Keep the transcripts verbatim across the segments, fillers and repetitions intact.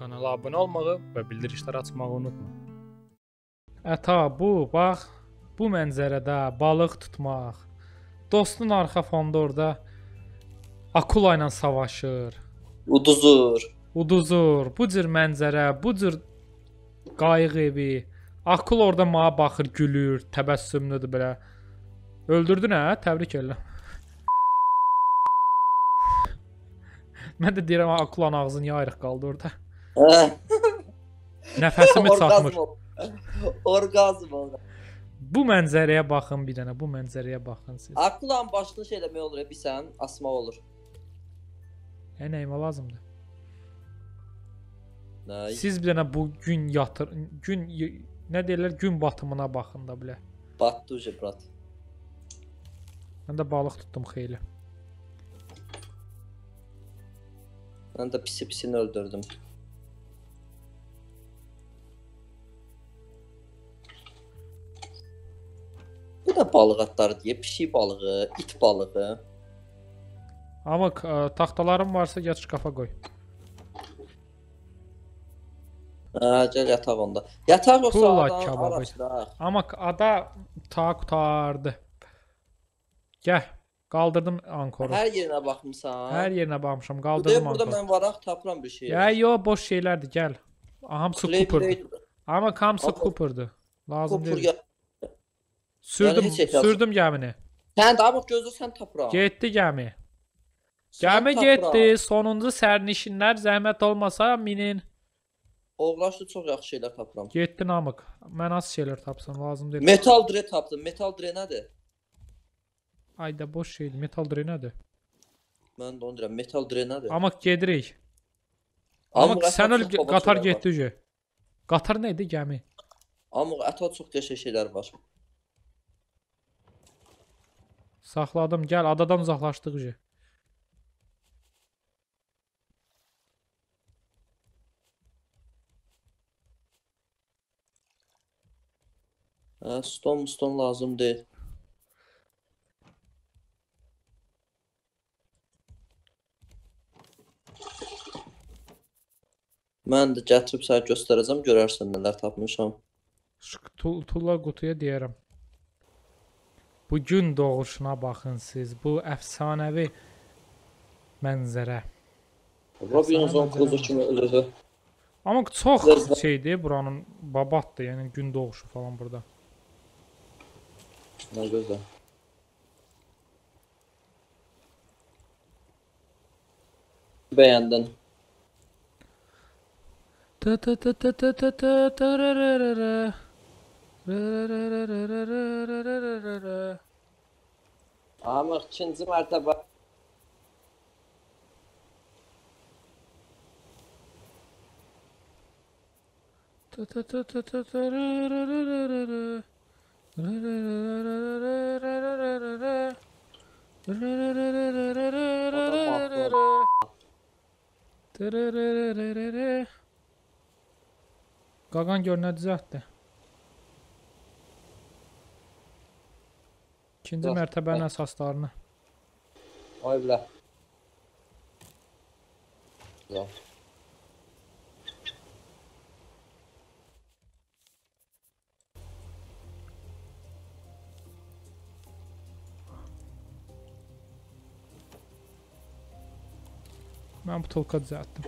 Kanala abunə olmağı və bildirişləri açmağı unutma. Əta bu, bax, bu mənzərədə balıq tutmaq, dostun arxa fonda orada akula ilə savaşır, Uduzur. uduzur, bu cür mənzərə, bu cür qayıq evi, akul orada mənə baxır, gülür, təbəssümlüdür belə. Öldürdün hə? Təbrik edirəm. Mən də deyirəm, akulanın ağzı niyə ayrıq qaldı orada? Nəfəsimi çatmır. Orqazm oldu. Bu mənzərəyə baxın bir dənə, bu mənzərəyə baxın siz. Akulanın başını şey eləmək olur, bilsən, asmaq olur. Hə, nəyimə lazımdır? Nə? Siz bir dənə bu gün yatır, gün, nə deyirlər, gün batımına baxın da bilə. Batdı uca, brat. Mən də balıq tutdum xeyli. Mən də pisi pisini öldürdüm. Bu da balıq atları deyə, pişik balığı, it balığı. Amma taxtalarım varsa gəl şkafa qoy. Hə, gəl yataq onda. Yataq yoxsa Pula adanı kebabı. araşdıraq. Amma ada ta qutardı. Gəl, qaldırdım ankoru. Hər yerinə baxmısan. Hər yerinə baxmışam, Burada, qaldırdım burada ankoru. mən varaq tapıram bir şey. Ya yo, boş şeylərdir, gəl. Hamısı Play, Cooper'dır. play. Amma hamısı Amma- Cooper'dır. Lazım Cooper deyil. ya. Sürdüm, Yəni heç ehtiyac- sürdüm gəmini. Sən daha bax gözlə sən tapıram. Getdi gəmi. Sən Gəmi tapıram. getdi. Sonuncu sərnişinlər zəhmət olmasa minin. Oğlaşdı çox yaxşı şeylər tapıram. Getdi Namık. Mən az şeylər tapsam lazım deyil. Metal Dre tapdım. Metal Dre nədir? Ayda boş şeydir. Metal Dre nədir? Mən də onu deyirəm. Metal Dre nədir? Amma gedirik. Amma Amma sən ətrafda öl çox baba qatar şeylər var. getdi ucu. Qatar nə idi gəmi? Amma ətrafda çox qəşəng şeylər var. Saxladım. Gəl adadan uzaqlaşdıq ucu. Hə, ston muston lazım deyil. Mən də gətirib sənə göstərəcəm, görərsən nələr tapmışam. Şu tul tulla qutuya deyərəm. Bu gün doğuşuna baxın siz. Bu əfsanəvi mənzərə. Robinson Crusoe kimi ölür. Amma çox Biraz da- şeydir buranın babatdır, yəni gün doğuşu falan burada. Nə gözəl. Bəyəndin. Tı tı tı tı tı tı tı tırırırırı. Rırırırırırırırırırı. Amma ikinci mərtəbə. Tı tı tı tı tı tırırırırırı. Rırırırırırırırırırı. Rırırırırırırırırı. Tırırırırırırı. Qaqan gör nə düzəltdi. İkinci Bax, mərtəbənin bax. əsaslarını. Ay bilə. Yox. Mən butulka düzəltdim.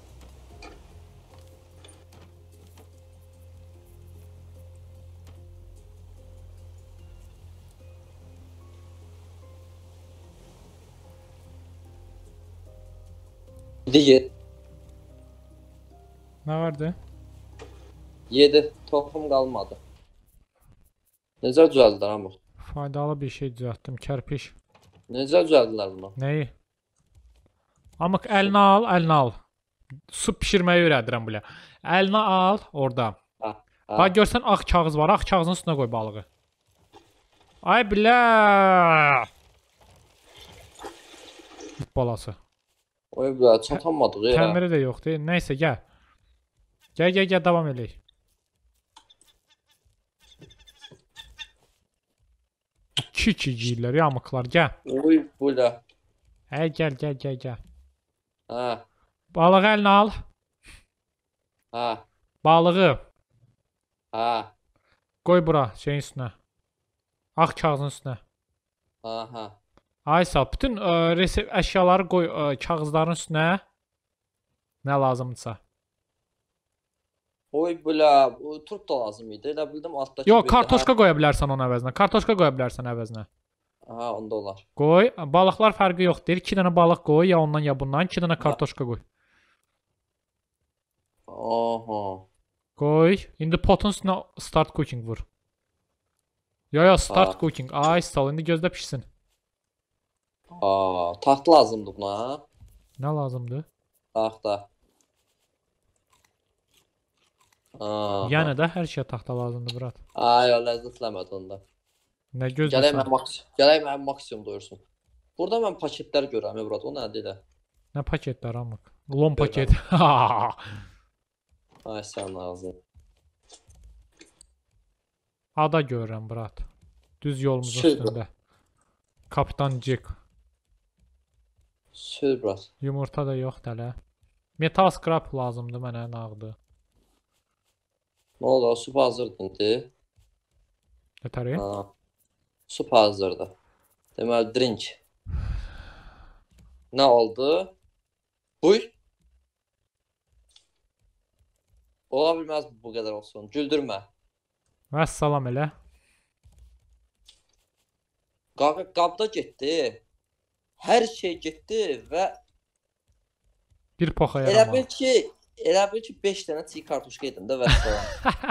Yedi. Nə vardı? Yedi. Toxum qalmadı. Necə düzəldilər amma? Faydalı bir şey düzəltdim. Kərpiş. Necə düzəldilər bunu? Nəyi? Amıq əlinə al, əlinə al. Su pişirməyi öyrədirəm belə. Əlinə al orada. Ha. ha. Bax görsən ağ kağız var. Ağ kağızın üstünə qoy balığı. Ay bilə. Balası. Oy bilə, çatanmadıq ya. Təmiri də yoxdur. Nəysə gəl. Gəl, gəl, gəl, davam eləyik. İki-iki giyirlər, yamıqlar, gəl. Oy bilə. Hə, gəl, gəl, gəl, gəl. Hə. Balığı əlinə al. Ha, Balığı ha, qoy bura şeyin üstünə. Ağ kağızın üstünə. ha, ha. Aysal, bütün ə, resept əşyaları qoy ə, kağızların üstünə. Nə lazımdırsa. Oy bula, bu turp da lazım idi. Elə bildim altdakı Yox, bir də- kartoşka qoya bilərsən onun əvəzinə. Kartoşka qoya bilərsən əvəzinə. Ha, onda olar. Qoy. Balıqlar fərqi yoxdur. iki dənə balıq qoy, ya ondan ya bundan. iki dənə kartoşka qoy. Aha. Qoy. İndi potun üstünə start cooking vur. Ya ya start Ha. cooking. Ay sal, indi gözdə pişsin. Aa, taxt lazımdı buna. Nə lazımdır? Taxta. Aa. Yəni də hər şeyə taxta lazımdır, brat. Ay, o ləzzətləmədi onda. Nə Gələk gözləsən? mən maksimum, gələk mən maksimum doyursun. Burada mən paketlər görürəm, Evrad, o nədir də? Nə paketlər amıq? Lon paket. Ay, sən ağzın. Ada görürəm, brat. Düz yolumuzun Süper. üstündə. Kapitan Jack. Sür, brat. Yumurta da yoxdur hələ. Metal scrap lazımdır mənə nağdı. Nə oldu? Sup hazırdır indi. Yetəri? Ha. Sup hazırdır. Deməli, drink. Nə oldu? Buyur. Ola bilməz bu qədər olsun. Güldürmə. Vəssalam elə. Qab qabda getdi. Hər şey getdi və Bir poxa elə yarama. bil ki, elə bil ki beş dənə çiğ kartuşka yedim də vəssalam.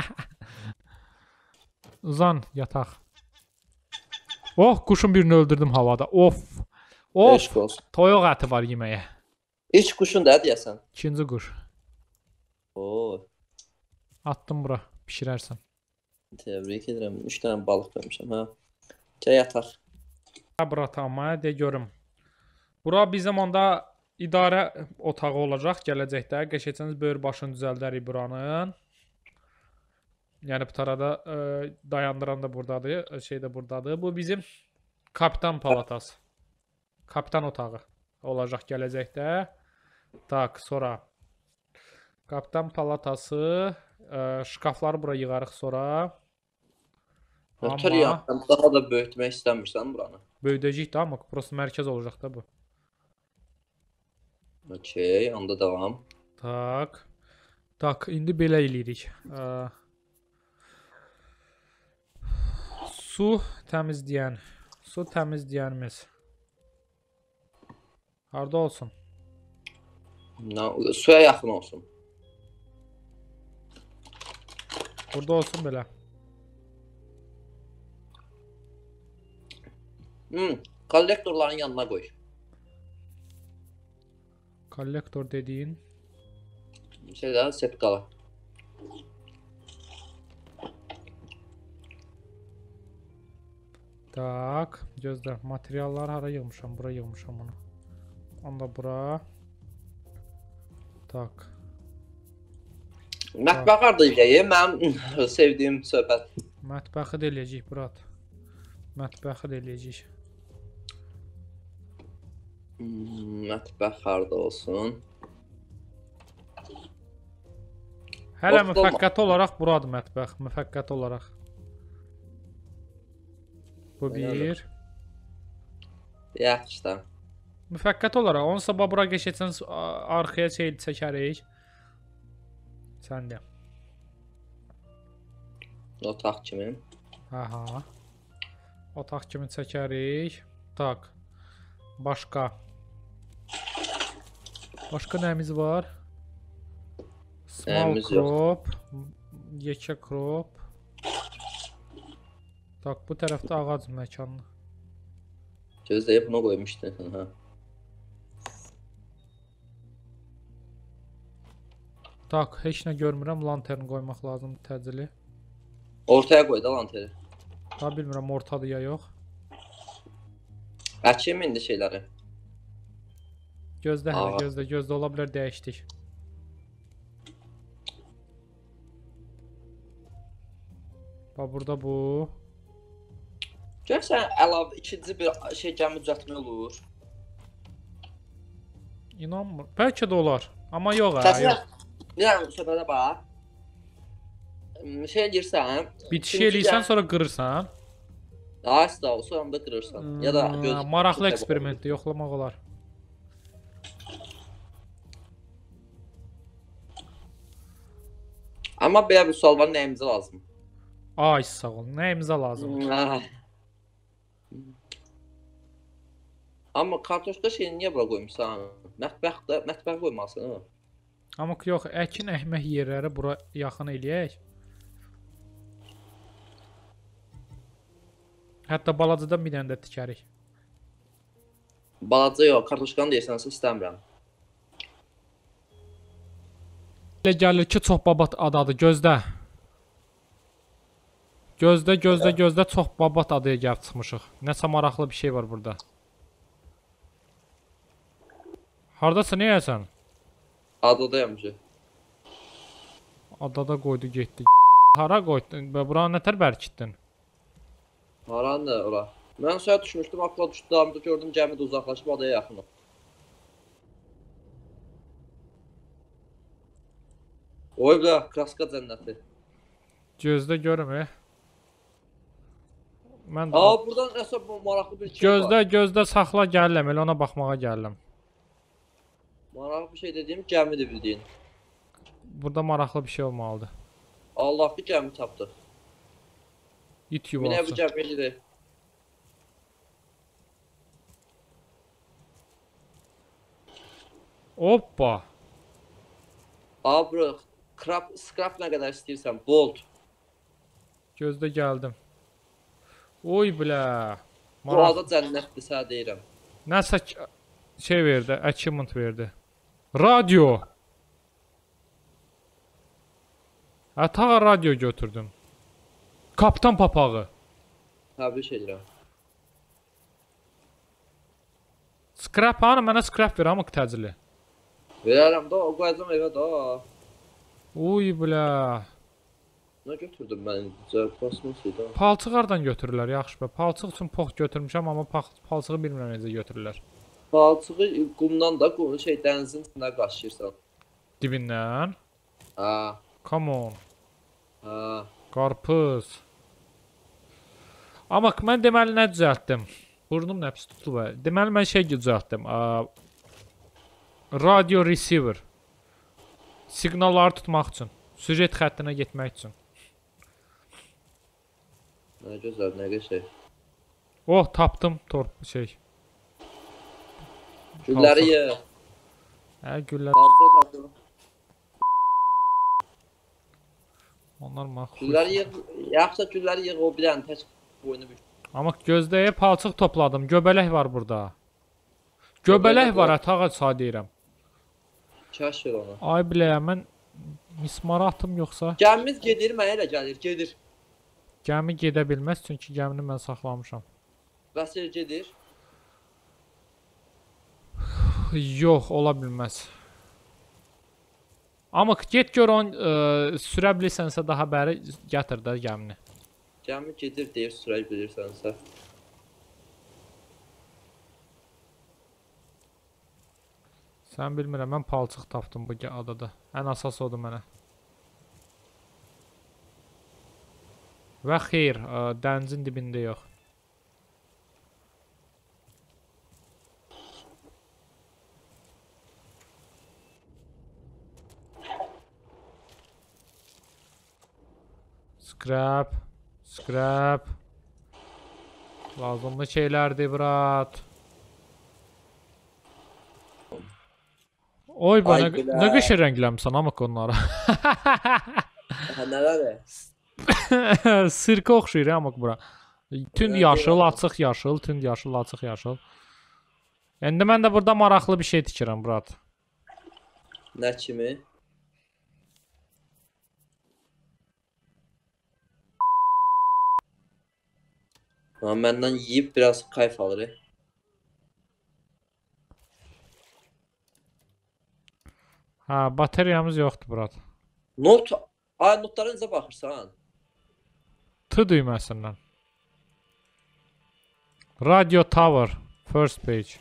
Uzan, yataq. Oh, quşun birini öldürdüm havada. Of. Of. Eşq olsun. Toyuq əti var yeməyə. İç quşun da deyəsən. İkinci quş. Oo, Attım bura. Pişirərsən. təbrik edirəm. üç dənə balıq qoymuşam, hə. Gəl yataq. Ha, bura tamam, de görüm. Bura bizim onda idarə otağı olacaq gələcəkdə. Qəşəçəniz böyür başını düzəldərik buranın. Yəni bu tarada e, dayandıran da buradadır, şey də buradadır. Bu bizim kapitan palatası. Kapitan otağı olacaq gələcəkdə. Tak, sonra kapitan palatası, e, şkafları bura yığarıq sonra. Ötür Amma ya, sən daha da böyütmək istəmirsən buranı. böyüdəcəyik də, amma prosta mərkəz olacaq da bu. Okey, onda devam. Tak. Tak, indi belə eləyirik. Ə, su təmizləyən. Su təmizləyənimiz. Harda olsun? Nə, suya yaxın olsun. Burada olsun belə. Hmm, kollektorların yanına qoy. Kollektor dediyin. Şeydə sepkalı. Tak, gözlə. Materialları hara yığmışam? Bura yığmışam onu. Onda bura. Tak. Mətbəx harda eləyək? Mənim sevdiyim söhbət. Mətbəxi də eləyəcəyik, brat. Mətbəxi də eləyəcəyik. Hmm, mətbəx harda olsun? Hələ Ortada müvəqqəti olaraq buradır mətbəx. Müvəqqəti olaraq. Bu bir. Yaxşı da. Müvəqqəti olaraq. Onu sabah bura keçəcəksən, arxaya şey çəkərik. Sən də. Otaq kimi. Aha. Otaq kimi çəkərik. Tak. Başqa. Başqa nəyimiz var? Small Nəyimiz yox. crop. Yekə crop. Tak, bu tərəfdə ağac məkanı. Gözləyib bunu qoymuşdun. Hə. Tak, heç nə görmürəm. Lantern qoymaq lazımdır təcili. Ortaya qoy da lanteri. Ta bilmirəm ortadır ya yox. Əkim indi şeyləri. Gözlə hələ, Aa. gözlə, gözlə, ola bilər dəyişdik. Bax burada bu. Görsən əlavə ikinci bir şey gəmi düzəltmək olur. İnanmır. Bəlkə də olar. Amma yox ha, Təzə yox. Yəni söhbətə bax. Şey girsən, Bitiş eləyirsən, sonra qırırsan. Asla o sonra da qırırsan. Hmm, ya da göz maraqlı eksperimentdir, yoxlamaq olar. Amma belə bir sual var, nəyimizə lazım? Ay, sağ ol. Nəyimizə lazım? Amma kartoşka şeyini niyə bura qoymuşsan? Mətbəxdə, mətbəxə qoymalısan, ha? Amma yox, əkin əkmək yerləri bura yaxın eləyək. Hətta balacadan bir dənə də tikərik. Balaca yox, kartoşkanı deyirsənsə istəmirəm. Elə gəlir ki, çox babat adadır, gözlə. Gözlə, gözlə, gözlə, çox babat adaya gəlib çıxmışıq. Nəsə maraqlı bir şey var burada. Haradasın, neyəsən? Adadayım ki. Adada qoydu, getdi. Hara qoydun? Buranı nətər bərkitdin? Haran da ora. Mən suya düşmüşdüm, akla düşdüm, gördüm gəmi də uzaqlaşıb adaya yaxınıq. Oy blə, kraska cənnəti. Gözlə görüm, e. Mən də... Aa, buradan nəsə maraqlı bir şey gözlə, var. Gözlə, gözlə, saxla gəlirəm, elə ona baxmağa gəlirəm. Maraqlı bir şey dediyim gəmidir bildiyin. Burada maraqlı bir şey olmalıdır. Allah bir gəmi tapdıq. İt yuvası. Minə bu gəmiyə gedək. Hoppa. Aa, bura, krab, scrap nə qədər istəyirsən, bolt. Gözlə gəldim. Oy bilə. Bu ada cənnətdir, sənə deyirəm. Nəsə şey verdi, achievement verdi. Radio. Hə, radio götürdüm. Kapitan papağı. Təbrik edirəm. Scrap hanı? Mənə scrap ver, amma təcili. Verərəm da, o qoyacam evə da. Uy bilə. Nə götürdüm mən? Kosmos idi. Palçıq hardan götürürlər? Yaxşı be. Palçıq üçün pox götürmüşəm, amma palçığı bilmirəm necə götürürlər. Palçığı qumdan da, şey, dənizin içində qaşıyırsan. Dibindən? Ha. Come on. Ha. Qarpız. Amma mən deməli nə düzəltdim? Burnum nə pis tutulub. Deməli mən şey düzəltdim. Radio receiver. Siqnalları tutmaq üçün. Süjet xəttinə getmək üçün. Nə gözəl, nə qəşəng. Oh, tapdım torp şey. Gülləri ye. Hə, güllər. Palçıq tapdım. Onlar məxsus. Gülləri yığ, yaxşı gülləri yığ, o bir dənə tək boynu bük. Amma gözləyə palçıq topladım. Göbələk var burada. Göbələk var, ətağa sağ deyirəm. Kaş ver ona. Ay bilə, mən mismara atım yoxsa? Gəmimiz gedir, mənə elə gəlir, gedir. Gəmi gedə bilməz, çünki gəmini mən saxlamışam. Bəs el gedir? Yox, ola bilməz. Amma get gör on ə, sürə bilirsənsə daha bəri gətir də gəmini. Gəmi gedir deyir, sürə bilirsənsə. Sən bilmirəm, mən palçıq tapdım bu adada. Ən əsas odur mənə. Və xeyr, ə, dənizin dibində yox. Scrap, scrap. Lazımlı şeylərdir, brat. Oy, bana nə qəşəng rəngləmsən amma onlara. Hə, nələr? Sirkə oxşayır amma bura. Tünd yaşıl, açıq yaşıl, tünd yaşıl, açıq yaşıl. İndi mən də burada maraqlı bir şey tikirəm, brat. Nə kimi? Ha, məndən yiyib biraz kayf alır. Ha, bateriyamız yoxdur, brat. Not, ay notlara necə baxırsan? T düyməsindən. Radio Tower, first page.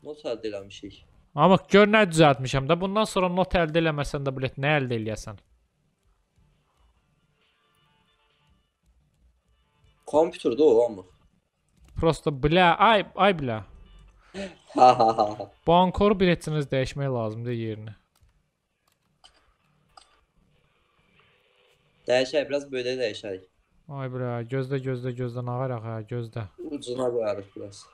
Not əldə eləmişik. Amma gör nə düzəltmişəm də. Bundan sonra not əldə eləməsən də bilet nə əldə eləyəsən? Kompüterdə o amma. Prosta bilə, ay, ay bilə. Ha ha ha. Bankoru biletiniz dəyişmək lazımdır yerini. Dəyişək, biraz böyle dəyişək. Ay bilə, gözlə, gözlə, gözlə, nağaraq ha, gözlə. Ucuna qoyarıq biraz.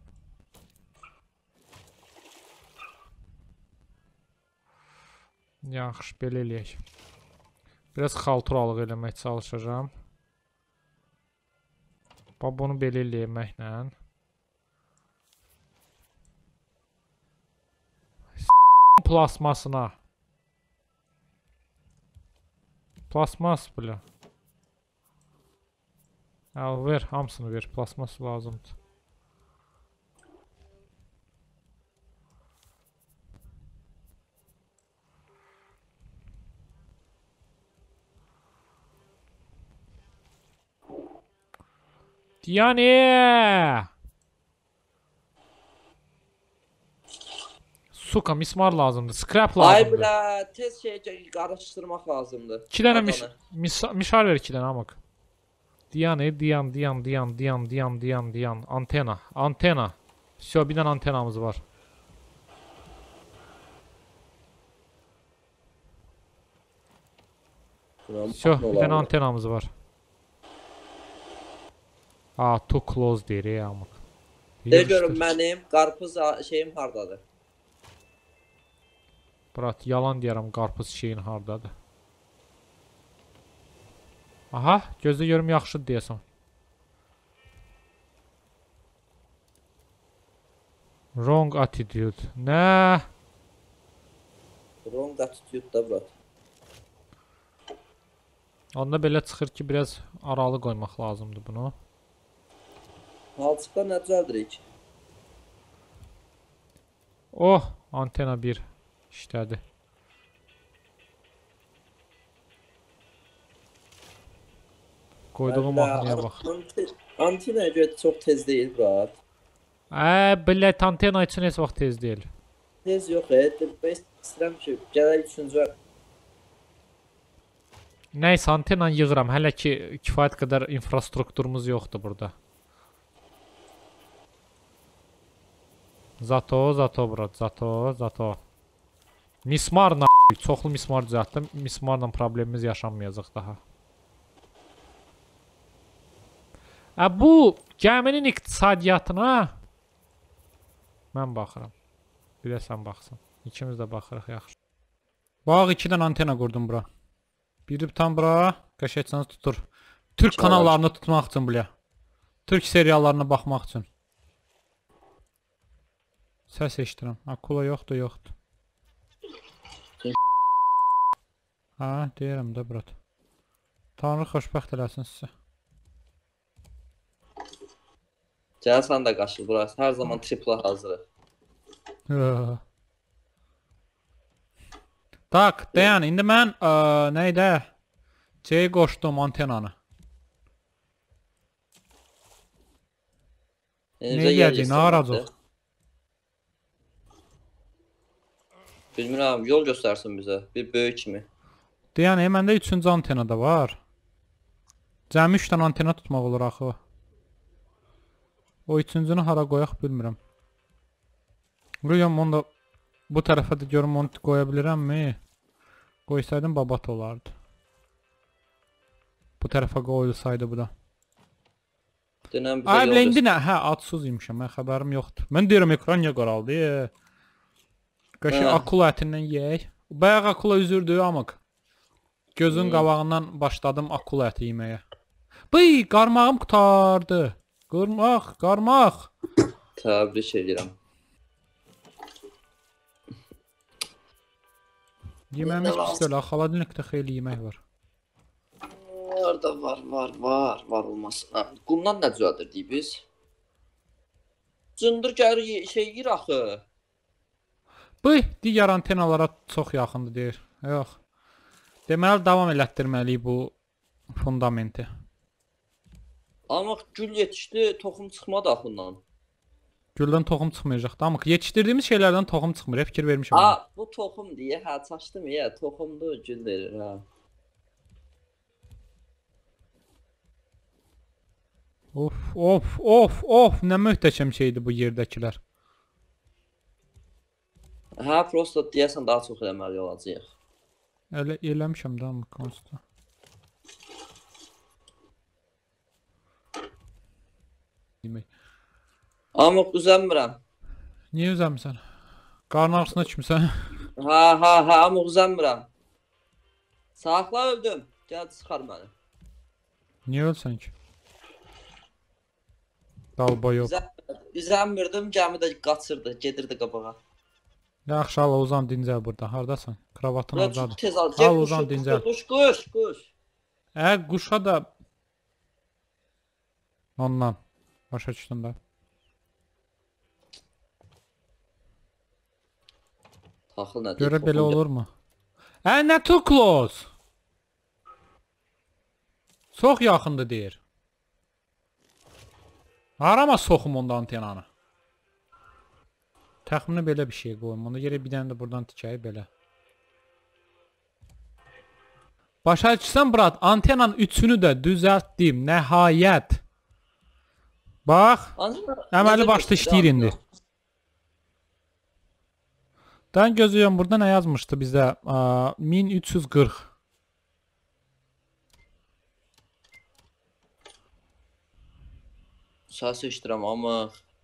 Yaxşı, belə eləyək. Biraz xalturalıq eləmək çalışacağım. Bax, bunu belə eləyəməklə. Plasmasına. Plasmas bilə. Al, ver, hamısını ver. Plasmas lazımdır. Yani suka mismar lazımdır. Scrap lazımdır. Ay bilə, tez şey qarışdırmaq lazımdır. İki dənə mis, mis, mişar ver iki dənə amıq. Diyan, diyan, diyan, diyan, diyan, diyan, diyan, diyan. Antena, antena. Всё, bir dənə antenamız var. Всё, bir dənə antenamız var. Aa, too close deyir ya amıq. De görüm mənim qarpız şeyim hardadır? Brat, yalan deyərəm, qarpız şeyin hardadır. Aha, gözlə görüm yaxşıdır deyəsən. Wrong attitude. Nə? Wrong attitude da brat. Onda belə çıxır ki, biraz aralı qoymaq lazımdır bunu. Palçıqda nə düzəldirik? Oh, antena bir işlədi. Qoyduğum mahnıya bax. Antena görə çox tez deyil brat. Ə, bilət antena üçün heç vaxt tez deyil. Tez yox, heç istəyirəm ki, gələk üçüncü. Nəysə, antena yığıram. Hələ ki, kifayət qədər infrastrukturumuz yoxdur burada. Zato, zato brat, zato, zato. Mismar na çoxlu mismar düzəltdim. Mismarla problemimiz yaşanmayacaq daha. Ə, bu gəminin iqtisadiyyatına mən baxıram. Bir də sən baxsan. İkimiz də baxırıq yaxşı. Bax, iki dənə antena qurdum bura. Biri tam bura, qəşəngcə tutur. Türk Çalar. kanallarını tutmaq üçün bilə. Türk seriallarına baxmaq üçün. Səs eşidirəm. Akula yoxdur, yoxdur. Ha, deyirəm də brat. Tanrı xoşbəxt eləsin sizə. Gəlsən də qaşıl burası. Hər zaman tripla hazırıq. Tak, dayan. İndi mən ə, nəydə? Şeyi qoşdum antenanı. Nə yiyəcək, nə aracaq? Bilmirəm, yol göstərsin bizə. Bir böyük kimi. Dayan, məndə üçüncü antena da var. Cəmi üç dənə antena tutmaq olur axı. O üçüncünü hara qoyaq bilmirəm. Rüyam onu da bu tərəfə də görüm onu qoya bilirəmmi? Qoysaydım babat olardı. Bu tərəfə qoyulsaydı bu da. Denəm bizə Ay, yol bilə, indi göstər. nə? Hə, adsız imişəm, mən xəbərim yoxdur. Mən deyirəm, ekran niyə qaraldı? Qaşı Hə. akula ətindən yeyək. Bayaq akula üzürdü, amıq. Gözün qabağından başladım akula əti yeməyə. Bıy, qarmağım qutardı. Qarmaq, qarmaq. Təbrik edirəm. Yeməmiz pis deyil, xaladinlikdə xeyli yemək var. Orada var, var, var, var olmasın. Ha, qumdan nə düzəldirdik biz? Cındır gəlir şey yiyir axı. Bıy, digər antenalara çox yaxındır deyir. Yox. Deməli, davam elətdirməliyik bu fundamenti. Amma gül yetişdi, toxum çıxmadı axından. Güldən toxum çıxmayacaq. Tamam, yetişdirdiyimiz şeylərdən toxum çıxmır. Fikir vermişəm. Aa, bu toxum deyə, hə, çaşdım ya, toxumdur, gül verir, ha. Of, of, of, of, nə möhtəşəm şeydir bu yerdəkilər. Hə, prosto deyəsən daha çox eləməli olacaq. Elə eləmişəm da, konsta. Demək. Amma uzanmıram. Niyə üzəmsən? Qarın ağrısına kimsən? Ha, ha, ha, amma uzanmıram. Saxla öldüm. Gəl çıxar məni. Niyə ölsən ki? Dalba yox. Üzənmirdim, gəmi də qaçırdı, gedirdi qabağa. Yaxşı, al uzan dincəl burada. Hardasan? Kravatın oradadır. Tez al, al uzan dincəl. Quş, quş, quş. Ə, quşa da... Ondan. Başa düşdüm də. Taxıl nədir? Görə belə olurmu? Ə, nə too close? Çox yaxındır deyir. Arama soxum onda antenanı. Təxminə belə bir şey qoyum. Ona görə bir dənə də buradan tikəyi belə. Başa düşsən, brat, antenanın üçünü də düzəltdim. Nəhayət. Bax, əməli başda işləyir indi. Dən gözləyəm, burada nə yazmışdı bizdə? min üç yüz qırx. Səs eşidirəm, amma...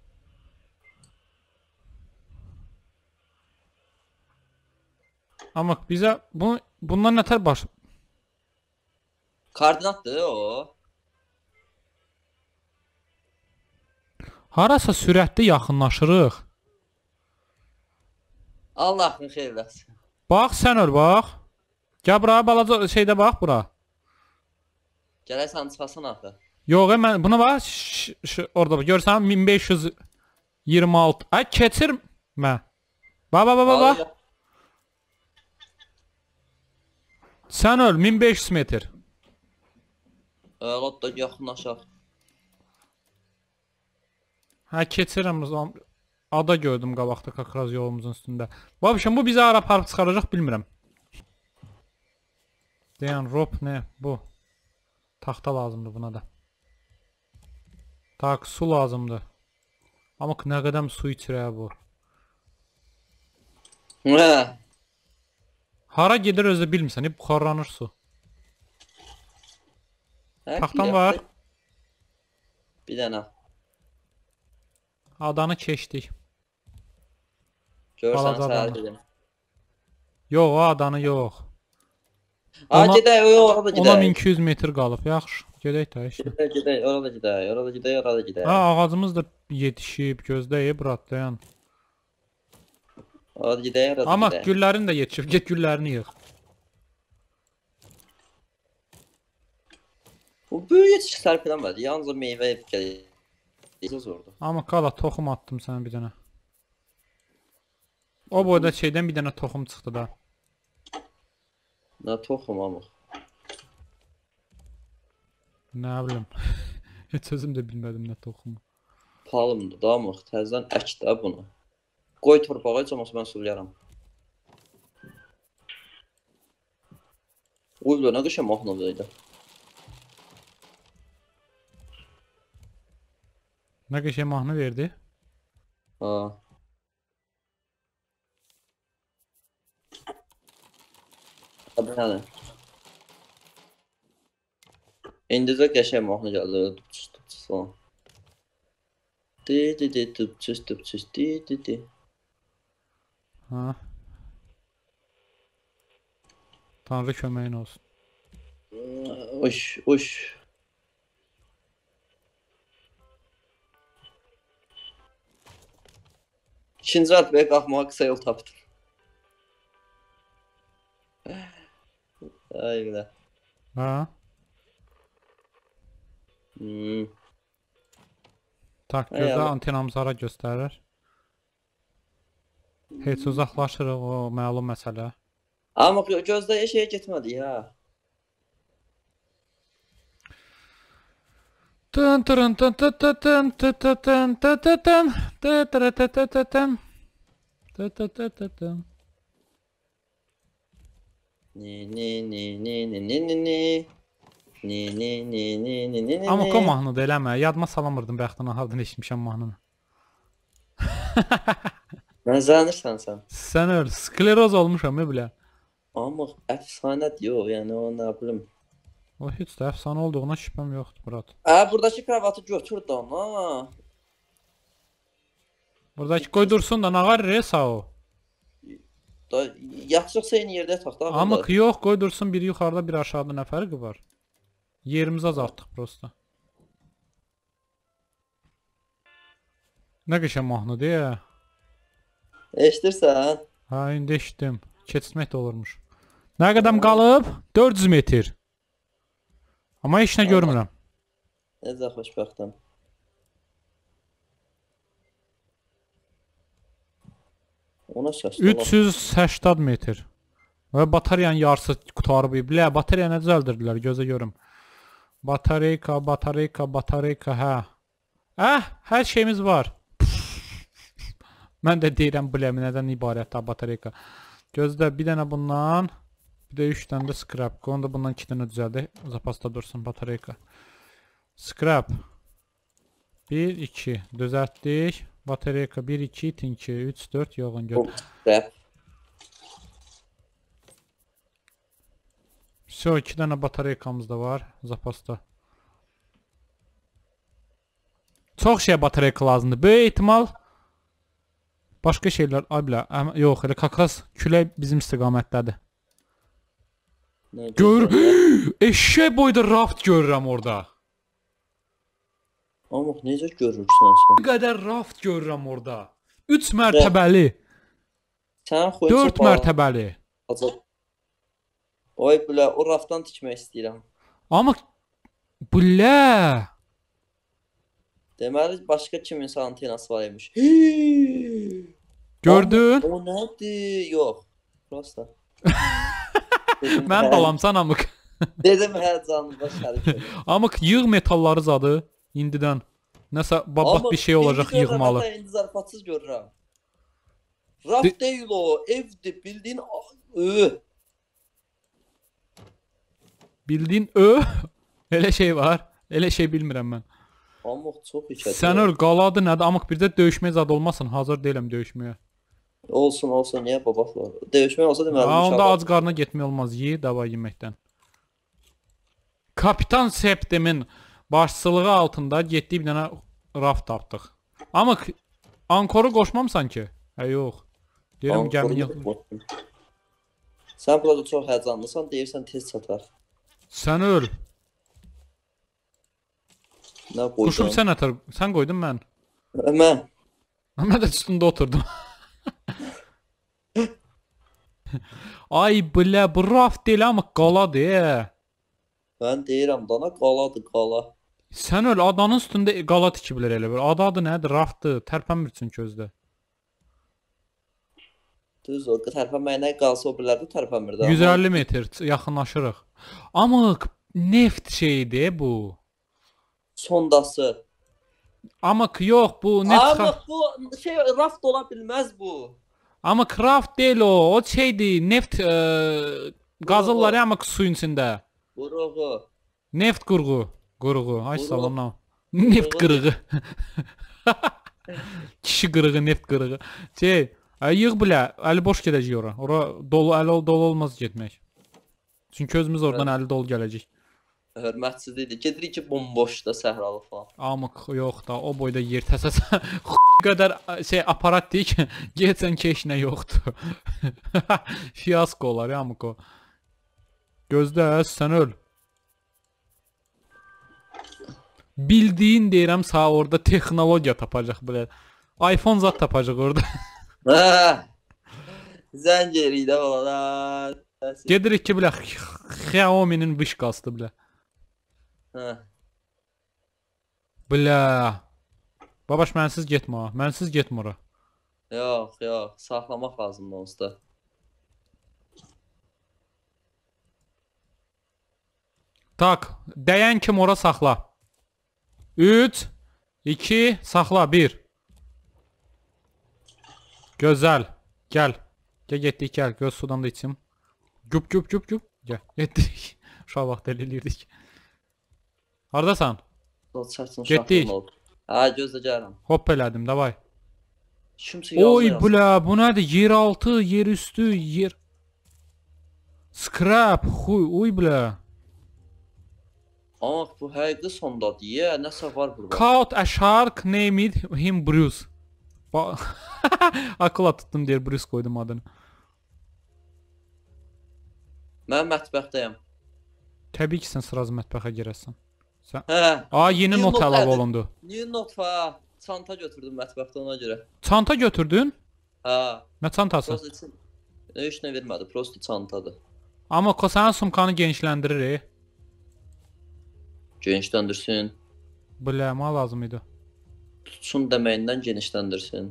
Amma bizə bunu, bundan nətər baş... Koordinatdır o. Harasa sürətli yaxınlaşırıq. Allah'ın xeyirləsin. Bax, sən öl, bax. Gəl bura, balaca şeydə bax, bura. Gələk sən çıxasın axı. Yox, mən buna bax, orada görsən min beş yüz iyirmi altı. Ay, keçirmə. Bax, bax, bax, bax. Sən öl, min beş yüz metr. Ələt da yaxınlaşaq. Hə, keçirəm. Ada gördüm qabaqda kakraz yolumuzun üstündə. Babişəm, bu bizi ara aparıb çıxaracaq, bilmirəm. Deyən, rob nə? Bu. Taxta lazımdır buna da. Tak, su lazımdır. Amma nə qədəm su içirə bu. Hə. Hara gedir özü bilmirsən, hep buxarlanır su. Taxtan var. Bir dənə. Adanı keçdik. Görsən səhər dedim. Yox, o adanı yox. Ha, gedək, orada gedək. Ona min iki yüz metr qalıb, yaxşı. Gedək də işte. Gedək, gedək, orada gedək, orada gedək, orada gedək. Ha, ağacımız da yetişib, gözdəyib, brat, dayan. Orada gedək, orada gedək. Amma güllərin də yetişib, get güllərini yığ. Bu böyük yetişik sərf eləmədi, yalnız meyvə gəlir. Amma qala, toxum attım sənə bir dənə. O boyda şeydən bir dənə toxum çıxdı da. Nə toxum amıq? Nə bilim. Heç özüm də bilmədim nə toxumu. Palımdır da amıq, təzdən ək də bunu. Qoy torpağa, heç olmasa mən sulayaram. Uyla, nə qışa mahnıdaydı? Nə qəşəng mahnı verdi? Ha. Abi yəni. İndi də qəşəng mahnı gəldi. Tupçus tupçus falan. Di di di tupçus tupçus di di di. Ha. Tanrı köməyin olsun. Uş uş. İkinci harfəyə qalxmağa qısa yol tapdım. Ay belə. Ha. Hmm. Tak, gözlə antenamız hara göstərir. Heç uzaqlaşırıq, o məlum məsələ. Amma gözdə şeyə getmədi ya. Tın tırın tın tın tın tın tın tın tın tın tın tın tı tırı tı tı tı tın. Tı tı tı tı tın. Ni ni ni ni ni ni ni ni. Ni ni ni ni ni ni ni. Amma o mahnıdır eləmə. Yadıma salamırdım bəxtına haldan eşitmişəm mahnını. Mən zanırsan sən. Sən öl, skleroz olmuşam ya bilə. Amma əfsanədir yox, yəni o nə bilim. O heç də əfsanə olduğuna şübhəm yoxdur, Murat. Ə, buradakı kravatı götür da ona. Buradakı qoy dursun da nağar resa o. Da yatacaqsa eyni yerdə yataq da. Amma yox, qoy dursun, biri yuxarıda, biri aşağıda, nə fərqi var? Yerimizi azaltdıq prosta. Nə qəşəng mahnıdır ya. Eşidirsən? Ha, indi eşitdim. Keçmək də olurmuş. Nə qədəm qalıb? dörd yüz metr. Amma heç nə görmürəm. Necə xoşbəxtəm. Ona şaşdı. üç yüz səksən metr. Və batareyanın yarısı qutarıb. Bilə, batareya nə düzəldirdilər, gözə görüm. Batareyka, batareyka, batareyka, hə. Əh, hər şeyimiz var. Mən də deyirəm, biləmi, nədən ibarətdir batareyka. Gözdə bir dənə bundan, bir də üç dənə də scrap. Onu da bundan iki dənə düzəldi. Zapasda dursun batareyka. Scrap. bir, iki. Düzəltdik. Batareyka bir, iki, itinki, üç, dörd, yoğun gör. Scrap. Всё, iki dənə batareykamız da var zapasda. Çox şey batareyka lazımdır. Böyük ehtimal başqa şeylər, ay bilə, yox, elə kakaz külək bizim istiqamətdədir. Gör, eşşək boyda raft görürəm orada. Amma necə görürsən sən? Bir qədər raft görürəm orada. üç mərtəbəli. Sən xoyunca dörd mərtəbəli. Oy bilə, o raftdan tikmək istəyirəm. Amma bilə. Deməli, başqa kiminsə antenası var imiş. Gördün? O nədir? Yox. Prosta. Mən dalamsan amıq. Dedim, hə, canım, baş şərif. Amıq, yığ metalları zadı indidən. Nəsə babat bir şey olacaq yığmalı. Amma indi zarafatsız görürəm. Raft deyil o, evdir, bildiyin ö. Bildiyin ö. Elə şey var. Elə şey bilmirəm mən. Amıq, çox ikədir. Sən öl, qaladı nədir? Amıq, bir də döyüşməyə zad olmasın. Hazır deyiləm döyüşməyə. Olsun, olsun, niyə babaqlar? Döyüşmək olsa deməli. Ha, onda ac qarına getmək olmaz. Yi, dava yeməkdən. Kapitan Septimin başçılığı altında getdik bir dənə raft tapdıq. Amıq, Ankoru qoşmamsan ki? Hə, yox. Deyirəm, gəmin yox. Sən burada çox həyəcanlısan, deyirsən tez çatar. Sən öl. Nə qoydun? Quşum sən atır. Sən qoydun mən. Mən. Mən də üstündə oturdum. Ay bilə, bu raft deyil amma qaladır. Mən deyirəm, dana qaladır, qala. Sən öl, adanın üstündə qala tikiblər elə bir. Ada adı nədir? Raftdır. Tərpənmirsən közdə. Düz o, tərpənməyinə qalsa o bilərdə tərpənmirdi. yüz əlli metr yaxınlaşırıq. Amma neft şeydir bu. Sondası. Amma yox bu neft. Amma bu şey raft ola bilməz bu. Amma craft deyil o. O şeydir, neft e, qazırlar amma suyun içində. Qurğu. Neft qurğu. Qurğu. Ay salam. Neft qırığı. Kişi qırığı, neft qırığı. Şey, yığ bilə, əli boş gedəcək ora. Ora dolu, əli dolu olmaz getmək. Çünki özümüz oradan əli dolu gələcək. Hörmətsizlikdir. Gedirik ki, bomboşda, səhralı falan. Amıq, yox da, o boyda yer təsəsən. qədər şey aparat deyik, getsən keşinə yoxdur. Fiyasko olar ya amıq o. Gözlə, sən öl. Bildiyin deyirəm sağ orada texnologiya tapacaq belə. iPhone zat tapacaq orada. Zəng yerik də olalar. Gedirik ki, bilə, Xiaomi'nin vışqası bilə. Bilə. Babaş, mənsiz getmə, mənsiz getmə ora. Yox, yox, saxlamaq lazımdır onsuz da. Tak, dəyən kim ora saxla. üç, iki, saxla, bir. Gözəl. Gəl. Gəl, getdik, gəl. Göz sudan da içim. Güp, güp, güp, güp. Gəl, getdik. Uşaq vaxt eləyirdik. Haradasan? Getdik. Hə, gözlə gəlirəm. Hop elədim, davay. Kimsə yazdı. Oy, blə, bu nədir? Yer altı, yer üstü, yer... Scrap, xuy, uy, blə. Ah, bu həqiqi sondadır, ya, nəsə var burada. Caught a shark, named him Bruce. Akıla tuttum deyir, Bruce koydum adını. Mən mətbəxdəyəm. Təbii ki, sən sırazı mətbəxə girəsən. Sən... Hə. Aa, yeni not əlavə olundu. Yeni not var. Çanta götürdüm mətbəxdə ona görə. Çanta götürdün? Hə. Nə çantası? Prosto heç nə vermədi, prosto çantadır. Amma o sənin sumkanı genişləndirir, e? Genişləndirsin. Biləmə lazım idi. Tutsun deməyindən genişləndirsin.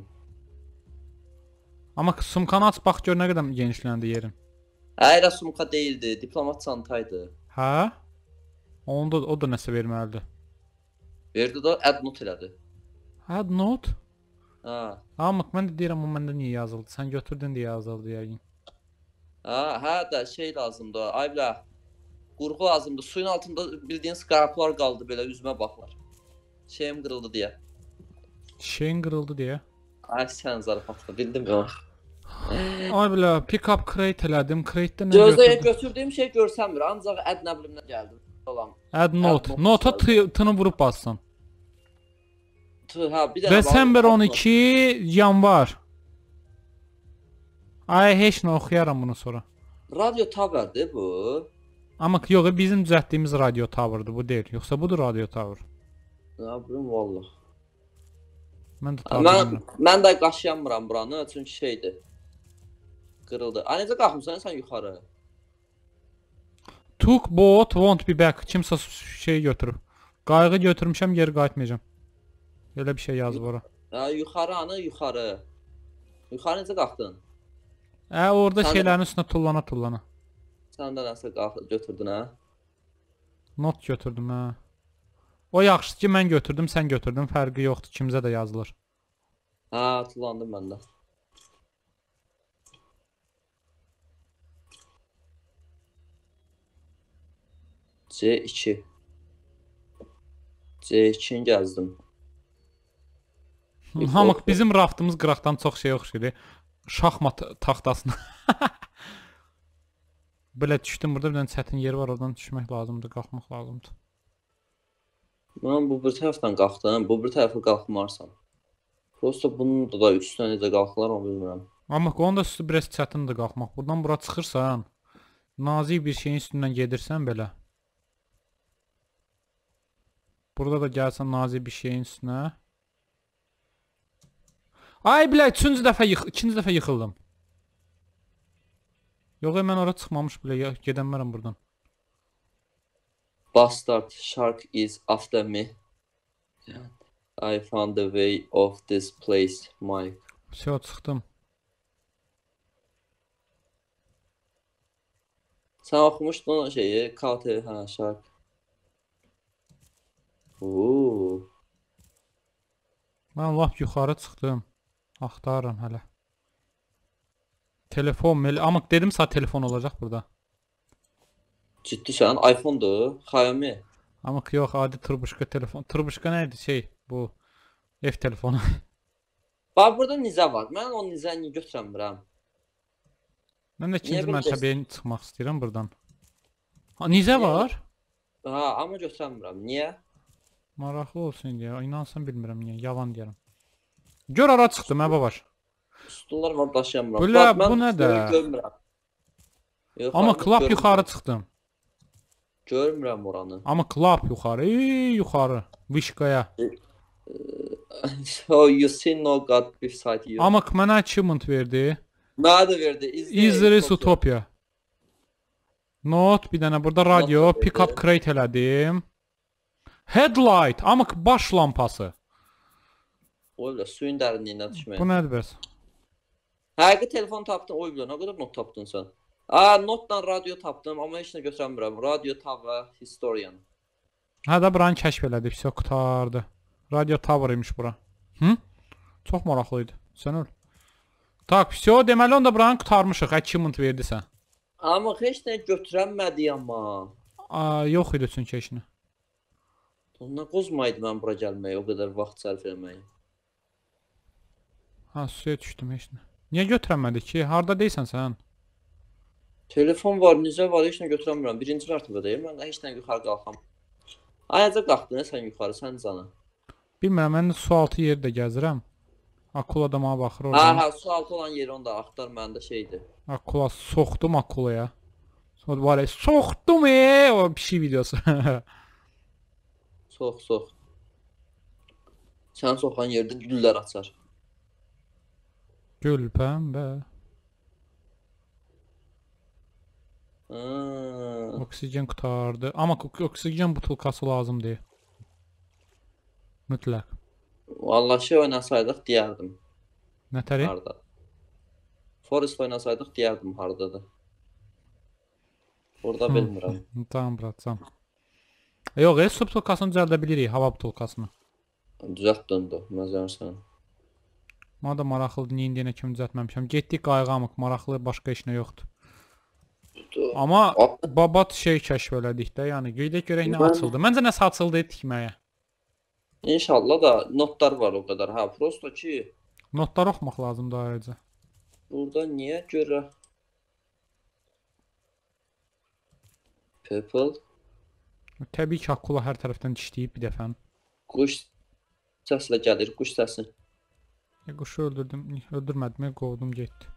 Amma sumkanı aç, bax gör nə qədər genişləndi yerin. Əyra sumka deyildi, diplomat çantaydı. Hə? Onda o da nəsə verməlidir. Verdi də add not elədi. Add not? Hə. Amma mən də deyirəm, o məndə niyə yazıldı? Sən götürdün deyə yazıldı yəqin. Hə, hə də şey lazımdır. Ay bilə. Qurğu lazımdır. Suyun altında bildiyin skaraplar qaldı belə üzümə baxlar. Şeyim qırıldı deyə. Şeyin qırıldı deyə. Ay sən zarafatla bildim ya. Ay bilə, pick up crate elədim. Crate-də nə Gözdə götürdüm? götürdüyüm şey görsənmir. Ancaq add nə bilimdən gəldi. Salam. Add note. Nota tını vurub bassan. Hə, bir dənə Desember on iki, yanvar. Ay, heç nə oxuyaram bunu sonra. Radio Tower'dir bu. Amma yox, bizim düzəltdiyimiz radio tower'dır, bu deyil. Yoxsa budur radio tower. Nə bilim vallah. Mən də Mən, tanımıram. mən də qaşıyamıram buranı, çünki şeydir. Qırıldı. Ay necə qalxmısan sən yuxarı? Took boat, won't be back. Kimsə şey götürüb. Qayığı götürmüşəm, geri qayıtmayacağam. Elə bir şey yazıb ora. Ya yuxarı anı, yuxarı. Yuxarı necə qalxdın? Ə, orada Sən- şeylərin üstünə tullana tullana. Sən də nəsə qalx götürdün hə? Not götürdüm hə. O yaxşı ki, mən götürdüm, sən götürdün, fərqi yoxdur, kimsə də yazılır. Hə, tullandım mən də. C iki. C ikini gəzdim. Hamıq bizim raftımız qıraqdan çox şey oxşuyur. Şahmat taxtasına. Belə düşdüm, burada bir dənə çətin yer var, oradan düşmək lazımdır, qalxmaq lazımdır. Mən bu bir tərəfdən qalxdım, bu bir tərəfə qalxmarsan. Prosta bunun da üstünə necə qalxılar onu bilmirəm. Amma onun da üstü biraz çətindir qalxmaq. Buradan bura çıxırsan, nazik bir şeyin üstündən gedirsən belə. Burada da gəlsən nazik bir şeyin üstünə. Ay bilə, üçüncü dəfə yıx, ikinci dəfə yıxıldım. Yox, mən ora çıxmamış bilə, gedəmərəm buradan. Bastard shark is after me. I found the way of this place, Mike. Все, çıxdım. Sən oxumuşdun o şeyi, K T, hə, shark. Ooo. Mən lap yuxarı çıxdım. Axtarıram hələ. Telefon, mel... Amma dedim sağ telefon olacaq burada. Ciddisən, iPhone-dur, Xiaomi. Amma yox, adi turbuşka telefon. Turbuşka nə idi şey, bu ev telefonu. Bax, burada nizə var. Mən o nizəni götürəmirəm. Mən də ikinci bilmirsən? mərtəbəyə çıxmaq istəyirəm buradan. Ha, nizə Niyə? var? Ha, amma götürəmirəm. Niyə? Maraqlı olsun deyə. İnansam bilmirəm niyə. Yalan deyirəm. Gör ara çıxdım hə babaş. Stullar var, daşıyamıram. Belə, Bax, mən bu nə də? stulu Görmürəm. Yox, Amma abi, klap görmürəm. yuxarı çıxdım. Görmürəm oranı. Amma klap yuxarı, ey, yuxarı. Vişqaya. So you see no god beside you. Amma mənə achievement verdi. Mənə də verdi. Izris Utopia. Not, bir dənə burada radio, Not da pick up verdi. crate elədim. Headlight, amma baş lampası. Oy bilə, suyun dərinliyinə Bu düşmək. nədir bəs? Həqiqi telefon tapdın, oy bilə, nə qədər not tapdın sən? Aa, notla radio tapdım, amma heç nə götürəmirəm. Radio Tower Historian. Hə də buranı kəşf elədik, все qurtardı. Radio tower imiş bura. Hı? Çox maraqlı idi. Sən öl. Tak, все, deməli onda buranı qurtarmışıq. Achievement verdi sən. Amma heç nə götürənmədi amma. Aa, yox idi çünki heç nə. Ondan qozmaydı mən bura gəlməyə, o qədər vaxt sərf eləməyə. Ha, suya düşdüm heç nə. Niyə götürənmədi ki? Harda deyirsən sən? Telefon var, necə var, heç nə götürənmirəm. Birinci mərtəbədəyim, mən heç nə yuxarı qalxam. Ayaca qalxdın, sən yuxarı, sən cana. Bilmirəm, mən su altı yeri də gəzirəm. Akula da mənə baxır Ha, orada. ha, su altı olan yeri onu da axtar, məndə şeydir. Akula, soxdum akulaya. Sonra var ya, soxdum eee, o bir şey videosu. Sox, sox. Sən soxan yerdə güllər açar. Gül pəmbə. Ha. Oksigen qurtardı. Amma oksigen butulkası lazım deyil. Mütləq. Vallahi şey oynasaydıq deyərdim. Nətəri? Harda? Forest oynasaydıq deyərdim hardadır. Orada bilmirəm. Tamam, bıratsam. Yox, e, su butulkasını düzəldə bilirik, hava butulkasını. Düzəlt döndü, məzərsən. Mənə də maraqlıdır, niyə indiyənə kimi düzəltməmişəm. Getdik qayğamıq, maraqlı başqa heç nə yoxdur. Amma babat şey kəşf elədik də, yəni qeydək görək nə açıldı. Məncə nəsə açıldı tikməyə. İnşallah da notlar var o qədər. Ha, prosto ki Notlar oxumaq lazımdır ayrıca. burada niyə görə people Təbii ki, akula hər tərəfdən dişləyib bir dəfən. quş səslə gəlir, quş səsi. E, quşu öldürdüm, öldürmədim, qovdum getdi.